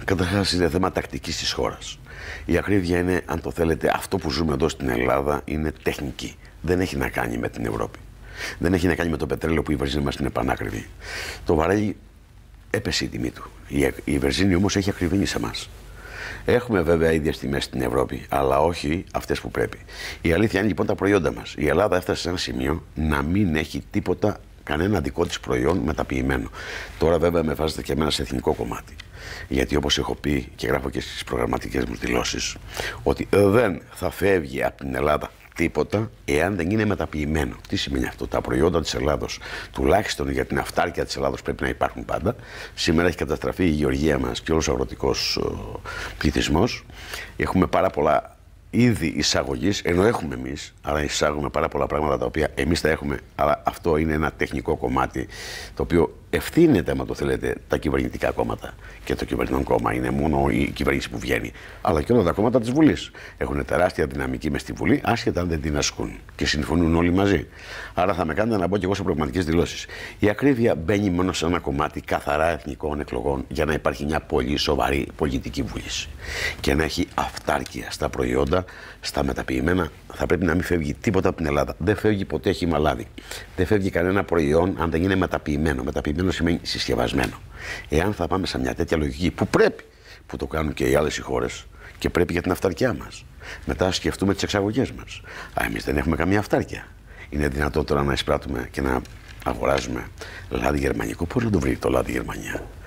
Καταρχάς, είναι θέμα τακτικής της χώρας. Η ακρίβεια είναι, αν το θέλετε, αυτό που ζούμε εδώ στην Ελλάδα είναι τεχνική. Δεν έχει να κάνει με την Ευρώπη. Δεν έχει να κάνει με το πετρέλαιο που η βενζίνη μας είναι πανάκριβη. Το βαρέλι έπεσε η τιμή του. Η βενζίνη όμως έχει ακριβήνει σε εμάς. Έχουμε βέβαια ίδιες τιμές στην Ευρώπη, αλλά όχι αυτές που πρέπει. Η αλήθεια είναι λοιπόν τα προϊόντα μας. Η Ελλάδα έφτασε σε ένα σημείο να μην έχει τίποτα, κανένα δικό της προϊόν μεταποιημένο. Τώρα βέβαια με βάζετε και εμένα σε εθνικό κομμάτι. Γιατί όπως έχω πει και γράφω και στις προγραμματικές μου δηλώσεις, ότι δεν θα φεύγει από την Ελλάδα τίποτα εάν δεν είναι μεταποιημένο. Τι σημαίνει αυτό? Τα προϊόντα της Ελλάδος, τουλάχιστον για την αυτάρκεια της Ελλάδος, πρέπει να υπάρχουν πάντα. Σήμερα έχει καταστραφεί η γεωργία μας και όλος ο αγροτικός πληθυσμός. Έχουμε πάρα πολλά είδη εισαγωγής, ενώ έχουμε εμείς, άρα εισάγουμε πάρα πολλά πράγματα τα οποία εμείς τα έχουμε, αλλά αυτό είναι ένα τεχνικό κομμάτι το οποίο ευθύνεται, άμα το θέλετε, τα κυβερνητικά κόμματα. Και το κυβερνητικό κόμμα είναι μόνο η κυβέρνηση που βγαίνει, αλλά και όλα τα κόμματα της Βουλής. Έχουν τεράστια δυναμική μες στη Βουλή, άσχετα αν δεν την ασκούν και συμφωνούν όλοι μαζί. Άρα θα με κάνετε να μπω και εγώ σε προγραμματικές δηλώσεις. Η ακρίβεια μπαίνει μόνο σε ένα κομμάτι καθαρά εθνικών εκλογών για να υπάρχει μια πολύ σοβαρή πολιτική βούληση και να έχει αυτάρκεια στα προϊόντα, στα μεταποιημένα. Θα πρέπει να μην φεύγει τίποτα από την Ελλάδα. Δεν φεύγει ποτέ χυμαλάδι. Δεν φεύγει κανένα προϊόν αν δεν είναι μεταποιημένο. Μεταποιημένο σημαίνει συσκευασμένο. Εάν θα πάμε σε μια τέτοια λογική που πρέπει, που το κάνουν και οι άλλες οι χώρες και πρέπει για την αυταρκιά μας, μετά σκεφτούμε τις εξαγωγές μας. Εμείς δεν έχουμε καμία αυτάρκεια. Είναι δυνατό τώρα να εισπράττουμε και να αγοράζουμε λάδι γερμανικό? Πώς να το βρει το λάδι Γερμανία?